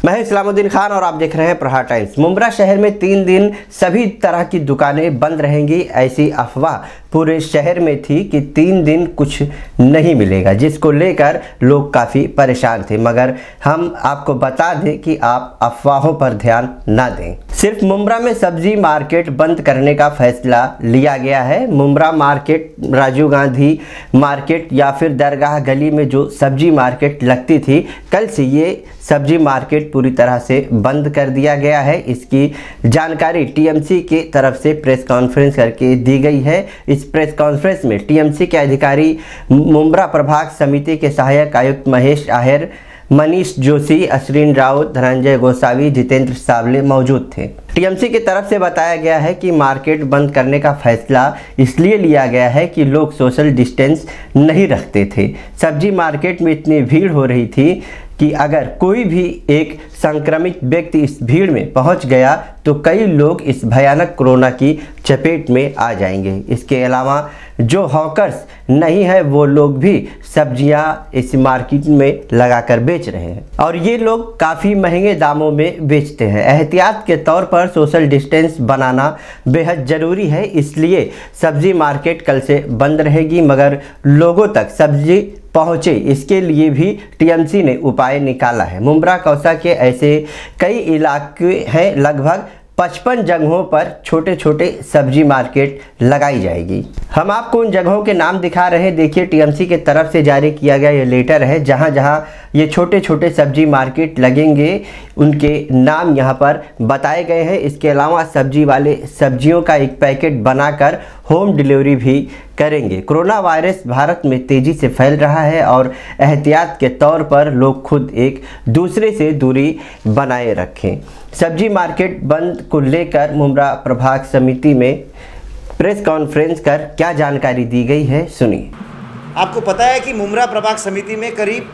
मैं इस्लामुद्दीन खान और आप देख रहे हैं प्रहार टाइम्स। मुंब्रा शहर में 3 दिन सभी तरह की दुकानें बंद रहेंगी, ऐसी अफवाह पूरे शहर में थी कि 3 दिन कुछ नहीं मिलेगा, जिसको लेकर लोग काफ़ी परेशान थे। मगर हम आपको बता दें कि आप अफवाहों पर ध्यान ना दें। सिर्फ मुंब्रा में सब्जी मार्केट बंद करने का फैसला लिया गया है। मुंब्रा मार्केट, राजीव गांधी मार्केट या फिर दरगाह गली में जो सब्जी मार्केट लगती थी, कल से ये सब्जी मार्केट पूरी तरह से बंद कर दिया गया है। इसकी जानकारी टीएमसी की तरफ से प्रेस कॉन्फ्रेंस करके दी गई है। इस प्रेस कॉन्फ्रेंस में टीएमसी के अधिकारी, मुंब्रा प्रभाग समिति के सहायक आयुक्त महेश आहेर, मनीष जोशी, अश्विन राउत, धनंजय गोसावी, जितेंद्र सावले मौजूद थे। टीएमसी की तरफ से बताया गया है कि मार्केट बंद करने का फैसला इसलिए लिया गया है कि लोग सोशल डिस्टेंस नहीं रखते थे। सब्जी मार्केट में इतनी भीड़ हो रही थी कि अगर कोई भी एक संक्रमित व्यक्ति इस भीड़ में पहुंच गया तो कई लोग इस भयानक कोरोना की चपेट में आ जाएंगे। इसके अलावा जो हॉकर्स नहीं है वो लोग भी सब्जियां इस मार्केट में लगाकर बेच रहे हैं और ये लोग काफ़ी महंगे दामों में बेचते हैं। एहतियात के तौर पर सोशल डिस्टेंस बनाना बेहद ज़रूरी है, इसलिए सब्जी मार्केट कल से बंद रहेगी, मगर लोगों तक सब्जी पहुँचे इसके लिए भी टीएमसी ने उपाय निकाला है। मुंब्रा कौसा के ऐसे कई इलाके हैं, लगभग 55 जगहों पर छोटे छोटे सब्जी मार्केट लगाई जाएगी। हम आपको उन जगहों के नाम दिखा रहे हैं। देखिए, टीएमसी के तरफ से जारी किया गया ये लेटर है, जहां जहां ये छोटे छोटे सब्जी मार्केट लगेंगे उनके नाम यहां पर बताए गए हैं। इसके अलावा सब्जी वाले सब्जियों का एक पैकेट बनाकर होम डिलीवरी भी करेंगे। कोरोना वायरस भारत में तेज़ी से फैल रहा है और एहतियात के तौर पर लोग खुद एक दूसरे से दूरी बनाए रखें। सब्जी मार्केट बंद को लेकर मुंब्रा प्रभाग समिति में प्रेस कॉन्फ्रेंस कर क्या जानकारी दी गई है, सुनिए। आपको पता है कि मुंब्रा प्रभाग समिति में करीब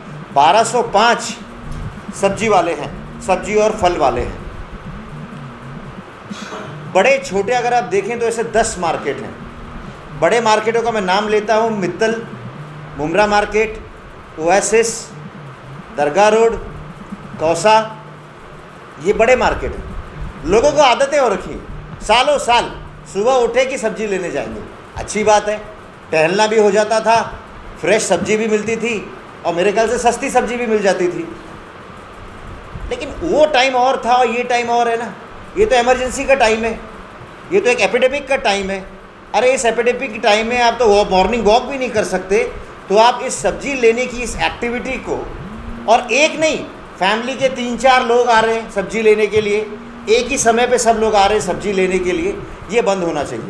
1205 सब्जी वाले हैं, सब्जी और फल वाले हैं। बड़े छोटे अगर आप देखें तो ऐसे 10 मार्केट हैं। बड़े मार्केटों का मैं नाम लेता हूँ: मित्तल, मुंब्रा मार्केट, ओएसिस, दरगाह रोड, कौसा। ये बड़े मार्केट हैं। लोगों को आदतें हो रखी, सालों साल सुबह उठे कि सब्जी लेने जाएंगे। अच्छी बात है, टहलना भी हो जाता था, फ्रेश सब्जी भी मिलती थी और मेरे ख्याल से सस्ती सब्जी भी मिल जाती थी। लेकिन वो टाइम और था और ये टाइम और है ना। ये तो इमरजेंसी का टाइम है, ये तो एक एपिडेमिक का टाइम है। अरे इस एपिडेमिक के टाइम में आप तो मॉर्निंग वॉक भी नहीं कर सकते, तो आप इस सब्जी लेने की इस एक्टिविटी को, और एक नहीं, फैमिली के 3-4 लोग आ रहे हैं सब्जी लेने के लिए, एक ही समय पे सब लोग आ रहे हैं सब्जी लेने के लिए, ये बंद होना चाहिए।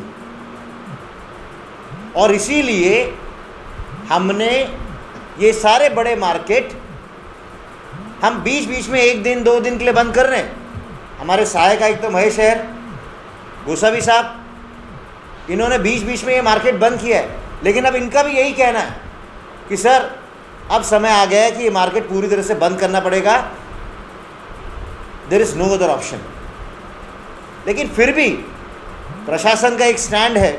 और इसीलिए हमने ये सारे बड़े मार्केट हम बीच बीच में 1 दिन 2 दिन के लिए बंद कर रहे हैं। हमारे सहायक आयुक्त तो महेश आहेर, गोसावी साहब, इन्होंने बीच बीच में ये मार्केट बंद किया है। लेकिन अब इनका भी यही कहना है कि सर अब समय आ गया है कि ये मार्केट पूरी तरह से बंद करना पड़ेगा, there is no other option. लेकिन फिर भी प्रशासन का एक स्टैंड है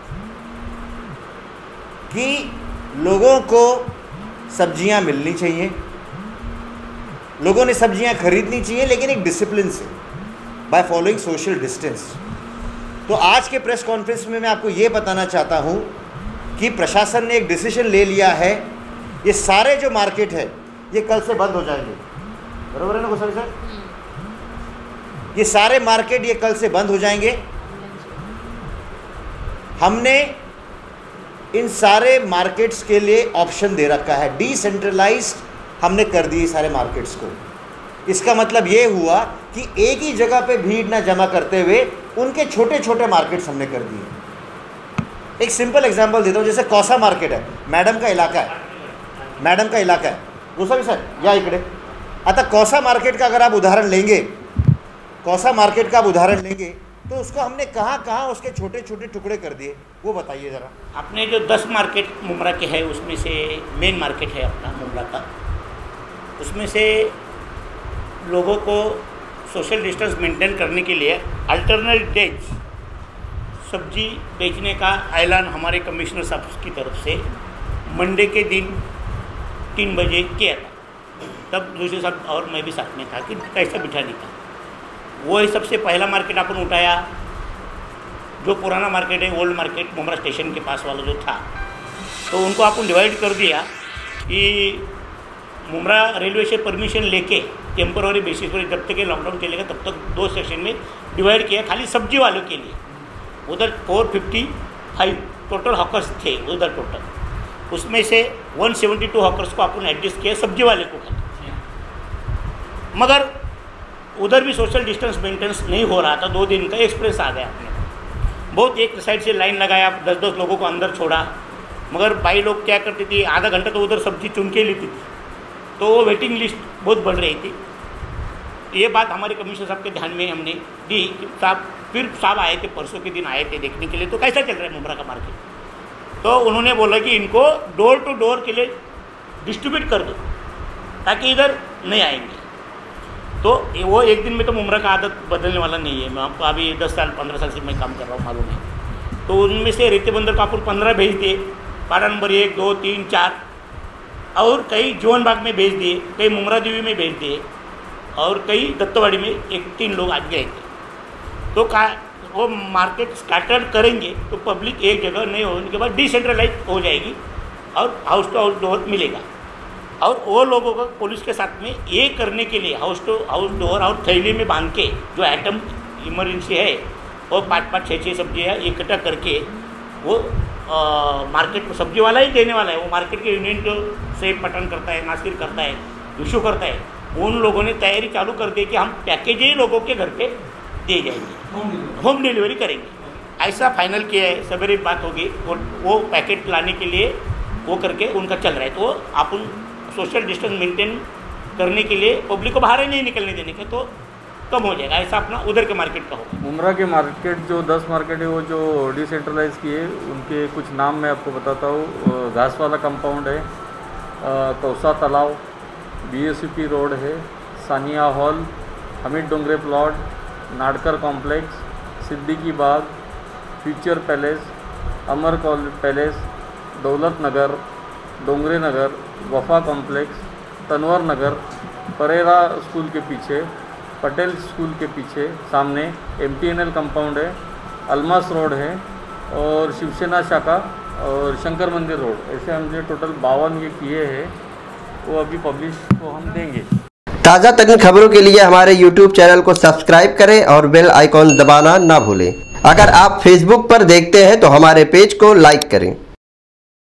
कि लोगों को सब्जियां मिलनी चाहिए, लोगों ने सब्जियां खरीदनी चाहिए, लेकिन एक डिसिप्लिन से, बाय फॉलोइंग सोशल डिस्टेंस। तो आज के प्रेस कॉन्फ्रेंस में मैं आपको ये बताना चाहता हूँ कि प्रशासन ने एक डिसीजन ले लिया है। ये सारे जो मार्केट है ये कल से बंद हो जाएंगे, बरोबर है ना गोसावी सर? ये सारे मार्केट ये कल से बंद हो जाएंगे। हमने इन सारे मार्केट्स के लिए ऑप्शन दे रखा है, डिसेंट्रलाइज्ड हमने कर दिए सारे मार्केट्स को। इसका मतलब ये हुआ कि एक ही जगह पे भीड़ ना जमा करते हुए उनके छोटे छोटे मार्केट्स हमने कर दिए। एक सिंपल एग्जांपल देता हूँ, जैसे कौसा मार्केट है, मैडम का इलाका है, मैडम का इलाका है, गोसावी सर या इकड़े। अतः कौसा मार्केट का अगर आप उदाहरण लेंगे, कौसा मार्केट का आप उदाहरण लेंगे तो उसको हमने कहाँ कहाँ उसके छोटे छोटे टुकड़े कर दिए, वो बताइए ज़रा। आपने जो 10 मार्केट मुंब्रा के है उसमें से मेन मार्केट है अपना मुंब्रा का, उसमें से लोगों को सोशल डिस्टेंस मेंटेन करने के लिए अल्टरनेट डेज सब्जी बेचने का ऐलान हमारे कमिश्नर साहब की तरफ से मंडे के दिन 3 बजे किया था। तब जोशी साहब और मैं भी साथ में था कि कैसा बिठाने का। वो ही सबसे पहला मार्केट अपन उठाया, जो पुराना मार्केट है ओल्ड मार्केट मुमरा स्टेशन के पास वाला जो था, तो उनको अपन डिवाइड कर दिया कि मुमरा रेलवे से परमिशन लेके टेम्पोररी बेसिस पर जब तक ये लॉकडाउन चलेगा तब तक 2 सेक्शन में डिवाइड किया, खाली सब्जी वालों के लिए। उधर 455 टोटल हॉकर्स थे उधर टोटल, उसमें से 172 हॉकर्स को अपन एडजस्ट किया सब्जी वाले को खाली। मगर उधर भी सोशल डिस्टेंस मेंटेनेंस नहीं हो रहा था। 2 दिन का एक्सप्रेस आ गया अपने, बहुत एक साइड से लाइन लगाया, 10-10 लोगों को अंदर छोड़ा। मगर भाई लोग क्या करते थे, आधा घंटा तो उधर सब्जी चुन के लेती थी, तो वो वेटिंग लिस्ट बहुत बढ़ रही थी। ये बात हमारे कमिश्नर साहब के ध्यान में हमने दी कि साहब आए थे, परसों के दिन आए थे देखने के लिए, तो कैसा चल रहा है मुमरा का मार्केट। तो उन्होंने बोला कि इनको डोर टू डोर के लिए डिस्ट्रीब्यूट कर दो ताकि इधर नहीं आएंगे। तो वो एक दिन में तो मुमरा का आदत बदलने वाला नहीं है। मैं आपको अभी 10 साल 15 साल से मैं काम कर रहा हूँ, मालूम है। तो उनमें से रेते बंदर को अपन 15 भेज दिए, पाड़ा नंबर 1, 2, 3, 4, और कई जीवन बाग में भेज दिए, कई मुमरा देवी में भेज दिए, और कई दत्तवाड़ी में 1-3 लोग आज गए थे। तो वो मार्केट स्टार्टर करेंगे तो पब्लिक एक जगह नहीं होने के बाद डिसेंट्रलाइज हो जाएगी और हाउस टू हाउस डोर मिलेगा। और वो लोगों को पुलिस के साथ में ये करने के लिए हाउस टू हाउस डोर और थैली में बांध के जो आइटम इमरजेंसी है वो 5-5, 6-6 सब्जियाँ इकट्ठा करके वो मार्केट को सब्जी वाला ही देने वाला है। वो मार्केट के यूनियन जो से पटन करता है, नासिर करता है, इशू करता है, उन लोगों ने तैयारी चालू कर दी कि हम पैकेज ही लोगों के घर पे दे जाएंगे, होम डिलीवरी करेंगे। ऐसा फाइनल किया है, सवेरे बात होगी, वो पैकेट लाने के लिए वो करके उनका चल रहा है। तो अपन सोशल डिस्टेंस मेंटेन करने के लिए पब्लिक को बाहर ही नहीं निकलने देने के, तो कम हो जाएगा। ऐसा अपना उधर के मार्केट का होगा। मुमरा के मार्केट जो 10 मार्केट है वो जो डिसेंट्रलाइज किए, उनके कुछ नाम मैं आपको बताता हूँ। घास वाला कंपाउंड है, कौसा तालाब, BSUP रोड है, Sania hall, Hamid Dongre plot, Nadkar complex, Siddiqui Bagh, future palace, Amar palace, Daulat Nagar, Dongre Nagar, Wafa complex, Tanwar Nagar, Pereira school के पीछे, पटेल स्कूल के पीछे सामने MTNL कंपाउंड है, अलमास रोड है, और शिवसेना शाखा और शंकर मंदिर रोड। ऐसे हमने टोटल 52 ये किए हैं, वो अभी पब्लिश को हम देंगे। ताज़ा तरीन खबरों के लिए हमारे YouTube चैनल को सब्सक्राइब करें और बेल आइकॉन दबाना ना भूलें। अगर आप Facebook पर देखते हैं तो हमारे पेज को लाइक करें।